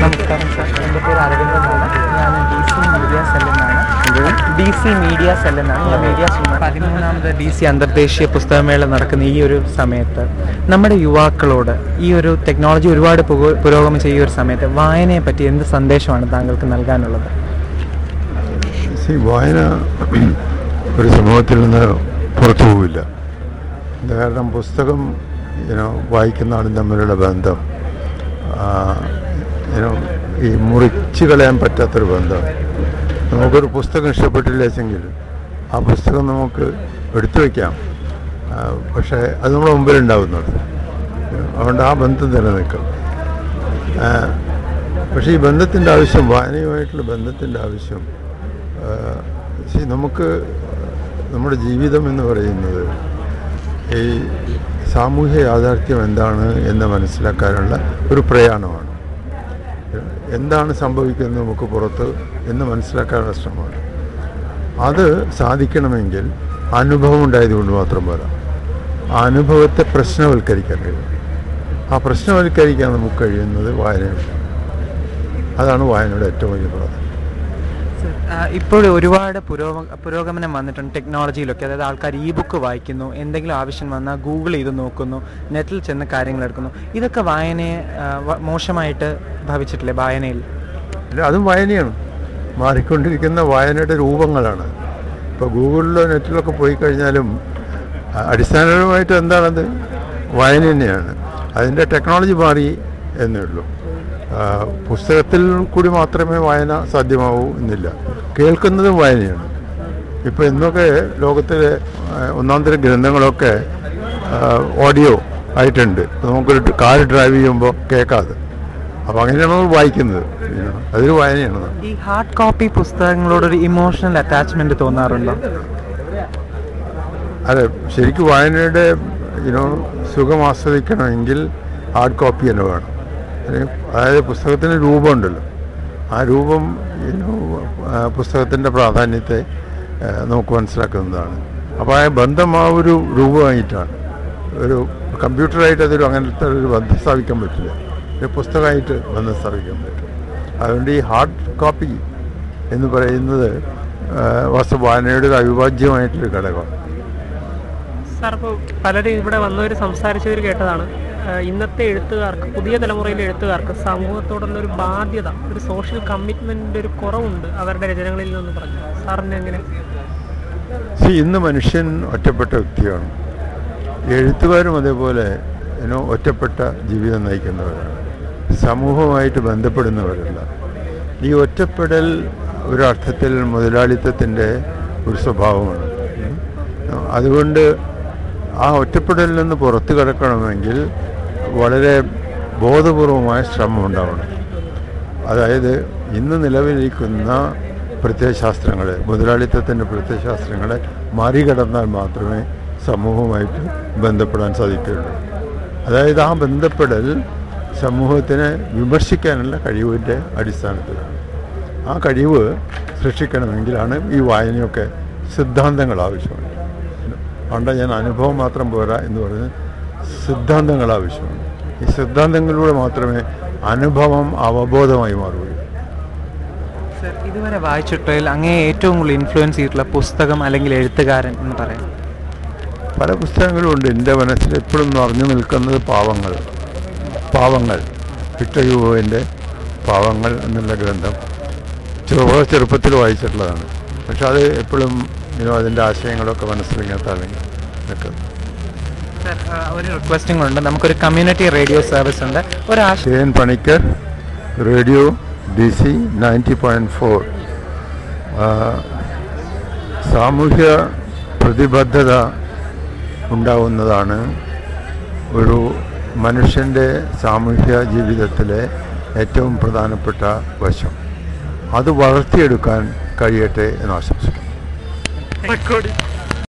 നമസ്കാരം സാർ, എൻ്റെ പേര് അരവിന്ദനാണ്. ഞാൻ DC മീഡിയ സെൽ എന്നാണ് ഞാൻ മീഡിയ സ്ട്രീം. 13ാമത് DC അന്തർദേശീയ പുസ്തകമേള നടക്കുന്ന ഈ ഒരു സമയത്ത് നമ്മുടെ യുവാക്കളോട് ഈ ഒരു ടെക്നോളജി ഒരുപാട് പുരോഗമിച്ച ഈ ഒരു സമയത്ത് വായനയെ പറ്റി എന്ത് സന്ദേശമാണ് താങ്കൾക്ക് നൽകാനുള്ളത്? വായന ഒരു സമൂഹത്തിൽ നിന്ന് പുറത്തു പോവില്ല. കാരണം പുസ്തകം വായിക്കുന്ന ആളും തമ്മിലുള്ള ബന്ധം ഈ മുറിച്ച് കളയാൻ പറ്റാത്തൊരു ബന്ധം. നമുക്കൊരു പുസ്തകം ഇഷ്ടപ്പെട്ടില്ലെങ്കിൽ ആ പുസ്തകം നമുക്ക് എടുത്തു വയ്ക്കാം, പക്ഷേ അത് നമ്മുടെ മുമ്പിലുണ്ടാവുന്നത്. അതുകൊണ്ട് ആ ബന്ധം നിലനിൽക്കും. പക്ഷേ ഈ ബന്ധത്തിൻ്റെ ആവശ്യം, വായനയുമായിട്ടുള്ള ബന്ധത്തിൻ്റെ ആവശ്യം, നമുക്ക് നമ്മുടെ ജീവിതം എന്ന് പറയുന്നത് ഈ സാമൂഹ്യ യാഥാർത്ഥ്യം എന്താണ് എന്ന് മനസ്സിലാക്കാനുള്ള ഒരു പ്രയാണമാണ്. എന്താണ് സംഭവിക്കുന്നത് നമുക്ക് പുറത്ത് എന്ന് മനസ്സിലാക്കാനുള്ള ശ്രമമാണ്. അത് സാധിക്കണമെങ്കിൽ അനുഭവം ഉണ്ടായതുകൊണ്ട് മാത്രം പോരാ, ആ അനുഭവത്തെ പ്രശ്നവൽക്കരിക്കാൻ കഴിയും. ആ പ്രശ്നവൽക്കരിക്കാൻ നമുക്ക് കഴിയുന്നത് വായനയാണ്. അതാണ് വായനയുടെ ഏറ്റവും വലിയ പ്രാധാന്യം. ഇപ്പോൾ ഒരുപാട് പുരോഗമനം വന്നിട്ടുണ്ട് ടെക്നോളജിയിലൊക്കെ. അതായത് ആൾക്കാർ ബുക്ക് വായിക്കുന്നു, എന്തെങ്കിലും ആവശ്യം വന്നാൽ ഗൂഗിൾ ചെയ്ത് നോക്കുന്നു, നെറ്റിൽ ചെന്ന് കാര്യങ്ങൾ എടുക്കുന്നു. ഇതൊക്കെ വായനയെ മോശമായിട്ട് ഭവിച്ചിട്ടില്ലേ വായനയിൽ? അല്ല, അതും വായനയാണ്. മാറിക്കൊണ്ടിരിക്കുന്ന വായനയുടെ രൂപങ്ങളാണ്. ഇപ്പോൾ ഗൂഗിളിലോ നെറ്റിലൊക്കെ പോയി കഴിഞ്ഞാലും അടിസ്ഥാനപരമായിട്ട് എന്താണത്? വായന തന്നെയാണ്. അതിൻ്റെ ടെക്നോളജി മാറി എന്നേ ഉള്ളൂ. പുസ്തകത്തിൽ കൂടി മാത്രമേ വായന സാധ്യമാവൂ എന്നില്ല. കേൾക്കുന്നതും വായനയാണ്. ഇപ്പോൾ ഇന്നൊക്കെ ലോകത്തിലെ ഒന്നാന്തരം ഗ്രന്ഥങ്ങളൊക്കെ ഓഡിയോ ആയിട്ടുണ്ട്. നമുക്കൊരു കാർ ഡ്രൈവ് ചെയ്യുമ്പോൾ കേൾക്കാതെ, അപ്പോൾ അങ്ങനെയാണ് നമ്മൾ വായിക്കുന്നത്. അതൊരു വായനയാണ്. ഈ ഹാർഡ് കോപ്പി പുസ്തകങ്ങളോടൊരു ഇമോഷണൽ അറ്റാച്ച്മെൻറ്റ് തോന്നാറുണ്ടോ? അതെ, ശരിക്കും വായനയുടെ സുഖം ആസ്വദിക്കണമെങ്കിൽ ഹാർഡ് കോപ്പി തന്നെ വേണം. അതായത് പുസ്തകത്തിന് രൂപമുണ്ടല്ലോ, ആ രൂപം പുസ്തകത്തിൻ്റെ പ്രാധാന്യത്തെ നമുക്ക് മനസ്സിലാക്കുന്നതാണ്. അപ്പോൾ ആ ബന്ധം ആ ഒരു രൂപമായിട്ടാണ്. ഒരു കമ്പ്യൂട്ടറായിട്ട് അതൊരു അങ്ങനത്തെ ഒരു ബന്ധം സ്ഥാപിക്കാൻ പറ്റില്ല. ഒരു പുസ്തകമായിട്ട് ബന്ധം സ്ഥാപിക്കാൻ പറ്റും. അതുകൊണ്ട് ഈ ഹാർഡ് കോപ്പി എന്ന് പറയുന്നത് വായനയുടെ ഒരു അവിഭാജ്യമായിട്ടൊരു ഘടകമാണ്. സാർ, ഇപ്പോൾ പലരും ഇവിടെ വന്നവർ സംസാരിച്ചവർ കേട്ടതാണ്, ഇന്നത്തെ എഴുത്തുകാർക്ക്, പുതിയ തലമുറയിലെ എഴുത്തുകാർക്ക് സമൂഹത്തോടുള്ളൊരു ബാധ്യത, ഒരു സോഷ്യൽ കമ്മിറ്റ്മെൻറ്റിൻ്റെ ഒരു കുറവുണ്ട് അവരുടെ രചനകളിൽ നിന്ന് പറഞ്ഞു. സാറിന് എങ്ങനെ? ഇന്ന് മനുഷ്യൻ ഒറ്റപ്പെട്ട വ്യക്തിയാണ്. എഴുത്തുകാരും അതേപോലെ ഒറ്റപ്പെട്ട ജീവിതം നയിക്കുന്നവരാണ്. സമൂഹവുമായിട്ട് ബന്ധപ്പെടുന്നവരല്ല. ഈ ഒറ്റപ്പെടൽ ഒരർത്ഥത്തിൽ മുതലാളിത്തത്തിൻ്റെ ഒരു സ്വഭാവമാണ്. അതുകൊണ്ട് ആ ഒറ്റപ്പെടലിൽ നിന്ന് പുറത്തു കടക്കണമെങ്കിൽ വളരെ ബോധപൂർവമായ ശ്രമം ഉണ്ടാവണം. അതായത് ഇന്ന് നിലവിലിരിക്കുന്ന പ്രത്യയശാസ്ത്രങ്ങളെ, മുതലാളിത്തത്തിൻ്റെ പ്രത്യയശാസ്ത്രങ്ങളെ മറികടന്നാൽ മാത്രമേ സമൂഹവുമായിട്ട് ബന്ധപ്പെടാൻ സാധിക്കുകയുള്ളൂ. അതായത് ആ ബന്ധപ്പെടൽ സമൂഹത്തിനെ വിമർശിക്കാനുള്ള കഴിവിൻ്റെ അടിസ്ഥാനത്തിലാണ്. ആ കഴിവ് സൃഷ്ടിക്കണമെങ്കിലാണ് ഈ വായനയൊക്കെ സിദ്ധാന്തങ്ങൾ ആവശ്യമുണ്ട്. അതുകൊണ്ട് ഞാൻ അനുഭവം മാത്രം പോരാ എന്ന് പറഞ്ഞ് സിദ്ധാന്തങ്ങൾ ആവശ്യമാണ്. ഈ സിദ്ധാന്തങ്ങളിലൂടെ മാത്രമേ അനുഭവം അവബോധമായി മാറുകയുള്ളൂ. സർ, ഇതുവരെ വായിച്ചിട്ടതിൽ അങ്ങേ ഏറ്റവും കൂടുതൽ ഇൻഫ്ലുവൻസ് ചെയ്തിട്ടുള്ള പുസ്തകം അല്ലെങ്കിൽ എഴുത്തുകാരൻ എന്ന് പറയാം? പല പുസ്തകങ്ങളുമുണ്ട്. എൻ്റെ മനസ്സിൽ എപ്പോഴും നിറഞ്ഞു നിൽക്കുന്നത് പാവങ്ങൾ വിക്ടർ ഹ്യൂഗോയുടെ പാവങ്ങൾ എന്നുള്ള ഗ്രന്ഥം ചെറുപ്പത്തിൽ വായിച്ചിട്ടുള്ളതാണ്. പക്ഷെ അത് എപ്പോഴും അതിൻ്റെ ആശയങ്ങളൊക്കെ മനസ്സിലിങ്ങനത്താണ് നിൽക്കുന്നത്. സർ, ഒരു റിക്വസ്റ്റിംഗ് ഉണ്ട്. നമുക്കൊരു കമ്മ്യൂണിറ്റി റേഡിയോ സർവീസ് ഉണ്ട്. KN Panicker radio DC 90.4. സാമൂഹ്യ പ്രതിബദ്ധത ഉണ്ടാവുന്നതാണ് ഒരു മനുഷ്യൻ്റെ സാമൂഹ്യ ജീവിതത്തിലെ ഏറ്റവും പ്രധാനപ്പെട്ട വശം. അത് വളർത്തിയെടുക്കാൻ കഴിയട്ടെ എന്ന് ആശംസിക്കുന്നു.